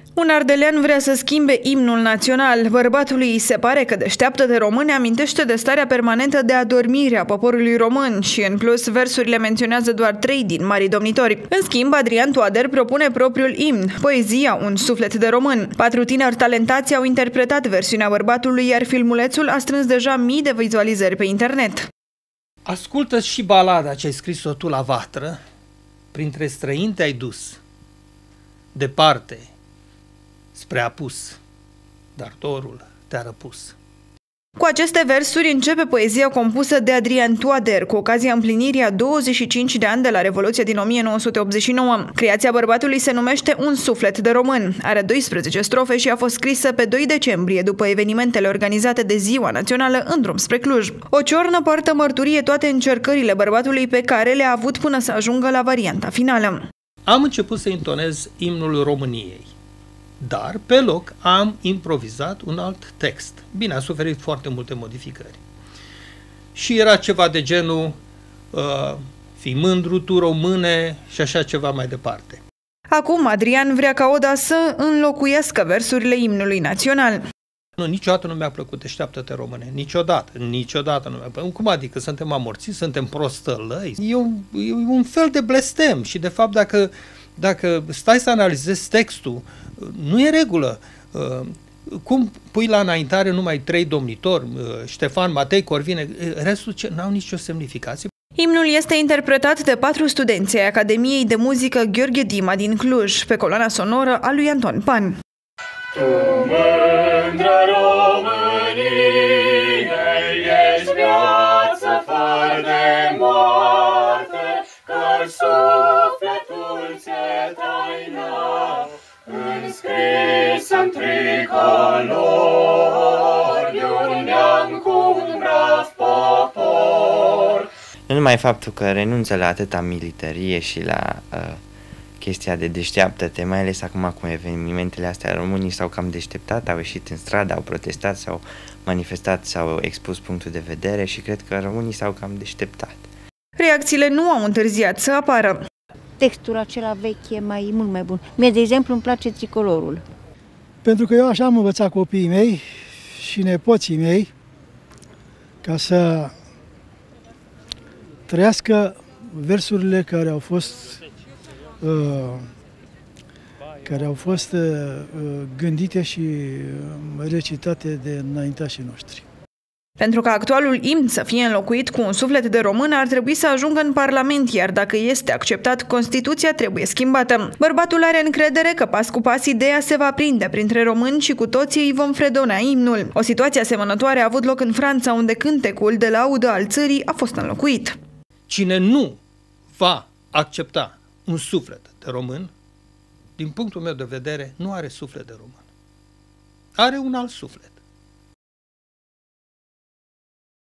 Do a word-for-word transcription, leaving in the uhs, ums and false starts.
Un ardelean vrea să schimbe imnul național. Bărbatului îi se pare că Deșteaptă-te române amintește de starea permanentă de adormire a poporului român și, în plus, versurile menționează doar trei din marii domnitori. În schimb, Adrian Toader propune propriul imn, poezia Un suflet de român. Patru tineri talentați au interpretat versiunea bărbatului, iar filmulețul a strâns deja mii de vizualizări pe internet. Ascultă și balada ce ai scris-o tu la vatră, printre străini te-ai dus, departe, spre apus, dar dorul te-a răpus. Cu aceste versuri începe poezia compusă de Adrian Toader, cu ocazia împlinirii a douăzeci și cinci de ani de la Revoluția din o mie nouă sute optzeci și nouă. Creația bărbatului se numește Un suflet de român. Are doisprezece strofe și a fost scrisă pe doi decembrie, după evenimentele organizate de Ziua Națională în drum spre Cluj. O ciornă poartă mărturie toate încercările bărbatului pe care le-a avut până să ajungă la varianta finală. Am început să intonez imnul României, dar pe loc am improvizat un alt text. Bine, a suferit foarte multe modificări. Și era ceva de genul uh, fii mândru tu române și așa ceva mai departe. Acum Adrian vrea ca oda să înlocuiască versurile imnului național. Nu, niciodată nu mi-a plăcut Deșteaptă-te române. Niciodată. Niciodată nu mi-a plăcut. Cum adică? Suntem amorțiți? Suntem prostălăi? E un, e un fel de blestem și, de fapt, dacă, dacă stai să analizezi textul, nu e regulă. Cum pui la înaintare numai trei domnitori, Ștefan, Matei, Corvine, restul ce n-au nicio semnificație? Imnul este interpretat de patru studenți ai Academiei de Muzică Gheorghe Dima din Cluj, pe coloana sonoră a lui Anton Pan. Tu, mândră Românie, ești viață fără de moarte, că sufletul ți-e taina, înscrisă-n tricolor, de un neam cu un brav popor. Nu numai faptul că renunță la atâta militarie și la uh, chestia de deșteaptă-te, mai ales acum cu evenimentele astea, românii s-au cam deșteptat, au ieșit în stradă, au protestat, s-au manifestat, s-au expus punctul de vedere și cred că românii s-au cam deșteptat. Reacțiile nu au întârziat să apară. Textul acela vechi e mai, mult mai bun. Mie, de exemplu, îmi place tricolorul. Pentru că eu așa am învățat copiii mei și nepoții mei ca să trăiască versurile care au fost uh, care au fost uh, gândite și recitate de înaintașii noștri. Pentru ca actualul imn să fie înlocuit cu Un suflet de român, ar trebui să ajungă în Parlament, iar dacă este acceptat, Constituția trebuie schimbată. Bărbatul are încredere că pas cu pas ideea se va prinde printre români și cu toții îi vom fredona imnul. O situație asemănătoare a avut loc în Franța, unde cântecul de laudă al țării a fost înlocuit. Cine nu va accepta un suflet de român, din punctul meu de vedere, nu are suflet de român. Are un alt suflet.